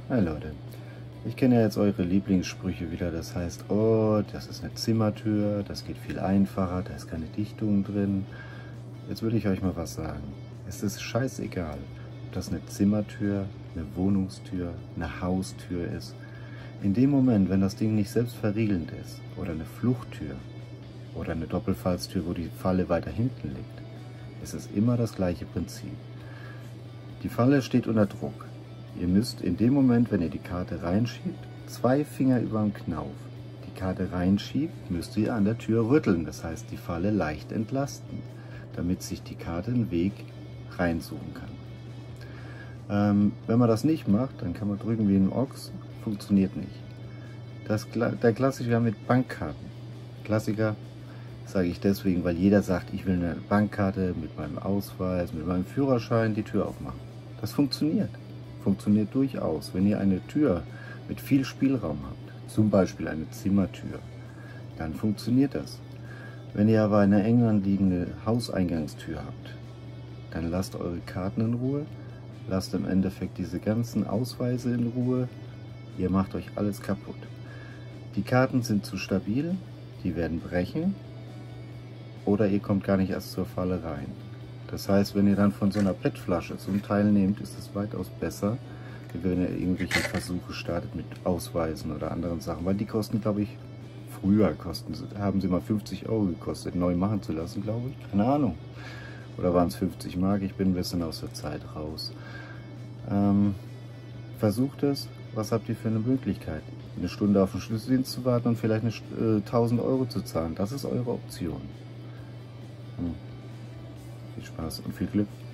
Hi Leute, ich kenne ja jetzt eure Lieblingssprüche wieder, das heißt, oh, das ist eine Zimmertür, das geht viel einfacher, da ist keine Dichtung drin. Jetzt würde ich euch mal was sagen. Es ist scheißegal, ob das eine Zimmertür, eine Wohnungstür, eine Haustür ist. In dem Moment, wenn das Ding nicht selbst verriegelnd ist, oder eine Fluchttür, oder eine Doppelfallstür, wo die Falle weiter hinten liegt, ist es immer das gleiche Prinzip. Die Falle steht unter Druck. Ihr müsst in dem Moment, wenn ihr die Karte reinschiebt, 2 Finger über den Knauf. Die Karte reinschiebt, müsst ihr an der Tür rütteln, das heißt die Falle leicht entlasten, damit sich die Karte einen Weg reinsuchen kann. Wenn man das nicht macht, dann kann man drücken wie ein Ochs, funktioniert nicht. Der Klassiker mit Bankkarten. Klassiker sage ich deswegen, weil jeder sagt, ich will eine Bankkarte mit meinem Ausweis, mit meinem Führerschein die Tür aufmachen. Das funktioniert. Funktioniert durchaus. Wenn ihr eine Tür mit viel Spielraum habt, zum Beispiel eine Zimmertür, dann funktioniert das. Wenn ihr aber eine eng anliegende Hauseingangstür habt, dann lasst eure Karten in Ruhe, lasst im Endeffekt diese ganzen Ausweise in Ruhe, ihr macht euch alles kaputt. Die Karten sind zu stabil, die werden brechen oder ihr kommt gar nicht erst zur Falle rein. Das heißt, wenn ihr dann von so einer PET-Flasche zum Teil nehmt, ist es weitaus besser, wie wenn ihr irgendwelche Versuche startet mit Ausweisen oder anderen Sachen, weil die kosten, glaube ich, haben sie mal 50 € gekostet, neu machen zu lassen, glaube ich. Keine Ahnung. Oder waren es 50 Mark? Ich bin ein bisschen aus der Zeit raus. Versucht es. Was habt ihr für eine Möglichkeit? Eine Stunde auf den Schlüsseldienst zu warten und vielleicht 1000 € zu zahlen. Das ist eure Option. Viel Spaß und viel Glück.